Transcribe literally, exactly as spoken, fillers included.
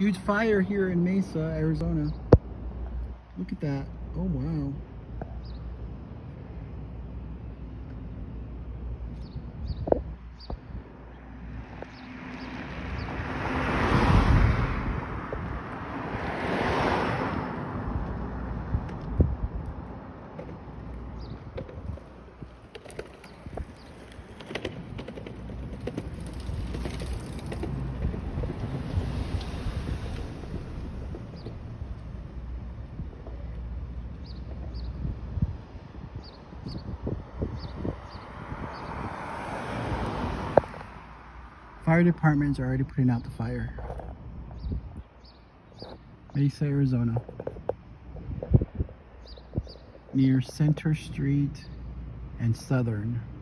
Huge fire here in Mesa, Arizona. Look at that. Oh, wow. Fire departments are already putting out the fire. Mesa, Arizona. Near Center Street and Southern.